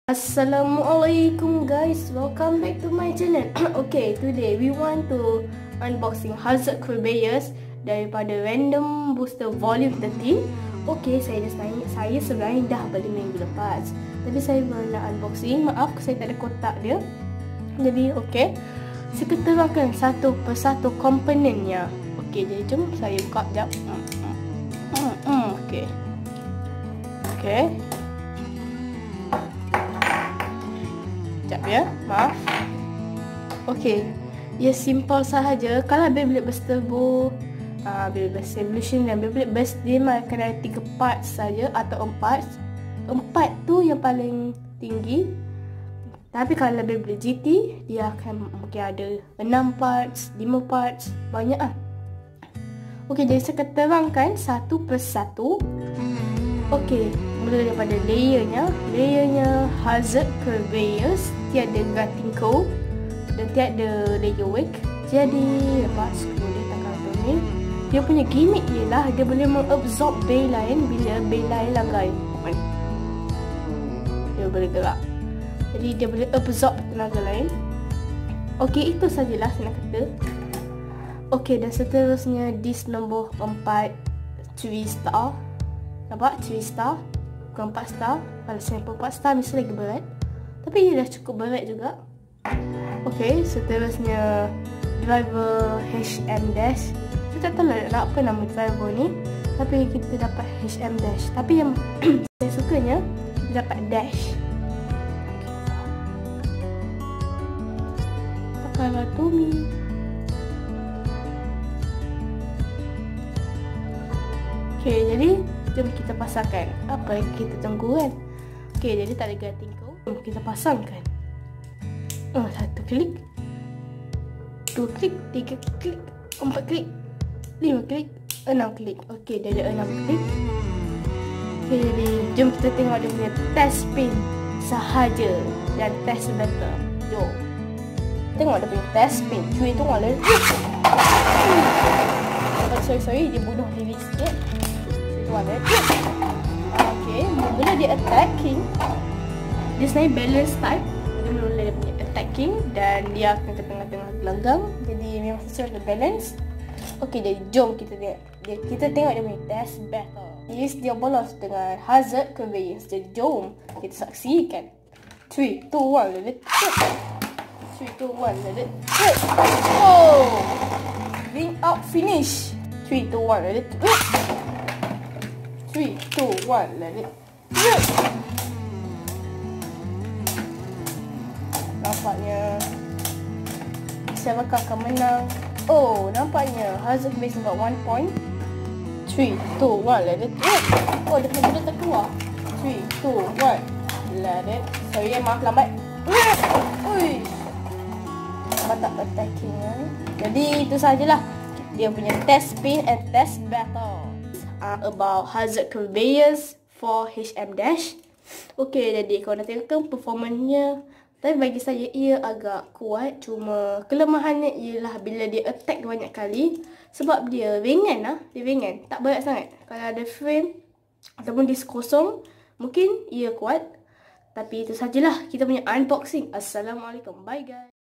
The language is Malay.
Assalamualaikum guys, welcome back to my channel. Okay, today we want to unboxing Hazard Conveyors daripada Random Booster Volume 13. Okay, saya sebenarnya dah beli minggu lepas, tapi saya baru nak unboxing. Maaf, saya tak ada kotak dia. Jadi okay, saya terangkan satu persatu komponennya. Okay, jadi jom saya buka sekejap. Okay. Sekejap ya, maaf. Okay, ia simple sahaja. Kalau Beyblade Burst Turbo, Beyblade Burst Evolution dan Beyblade Burst, dia akan ada 3 parts saja atau 4. 4 tu yang paling tinggi. Tapi kalau Beyblade GT, dia akan mungkin ada 6 parts, 5 parts, banyak lah. Okay, jadi saya akan terangkan satu persatu. Okay, mula daripada layernya Hazard Conveyors, tiada Grating Co dan tiada layer wake. Jadi lepas screw dia tekan tu ni, dia punya gimmick ialah dia boleh mengabsorb bay line bila bay line langgai. Dia boleh gerak, jadi dia boleh absorb tenaga lain. Okay, itu sajalah saya nak kata. Okay, dan seterusnya disc nombor 4 3 star. Nampak? 3 star, bukan 4 star. Kalau sampel 4 star mesti lagi berat, tapi dia dah cukup berat juga. Okay, seterusnya driver HM Dash. Saya tak tahu nak apa nama driver ni, tapi kita dapat HM Dash. Tapi yang saya sukanya, kita dapat Dash. Takkanlah Tommy. Okay, jadi jom kita pasangkan. Apa yang kita tunggu kan? Okay, jadi tak ada grating kau. Jom kita pasangkan. 1 klik, 2 klik, 3 klik, 4 klik, 5 klik, 6 klik. Okay, dah ada 6 klik. Okay, jadi jom kita tengok dia punya test spin sahaja dan test battle. Jom tengok dia punya test spin. Cuy tu malah sorry, dia bunuh diri sikit. Okay, mula dia attacking, dia sebenarnya balance type. Dia mula dia punya attacking dan dia akan ke tengah-tengah gelanggang, jadi memang sesuai dengan balance. Okay, jadi jom kita tengok dia punya test battle. Yes, dia bolos dengan Hazard Conveyors. Jadi jom kita saksikan. 3, 2, 1, let it go. 3, 2, 1, let it go. Oh, ring out finish. 3, 2, 1, let it go. 3, 2, 1, let it go. Nampaknya siapakah akan menang? Oh, nampaknya Hazard Conveyors got 1 point. 3, 2, 1, let it go. Oh, dia punya terkeluar. 3, 2, 1, let it. Sorry ya, maaf lambat. Ui, mantap attacking. Jadi itu sajalah dia punya test spin and test battle about Hazard Conveyors for HM Dash. Okay, jadi kalau nak tengok performanya, tapi bagi saya ia agak kuat. Cuma kelemahannya ialah bila dia attack banyak kali, sebab dia ringan lah. Dia ringan, tak berat sangat. Kalau ada frame ataupun disk kosong, mungkin ia kuat. Tapi itu sajalah kita punya unboxing. Assalamualaikum, bye guys.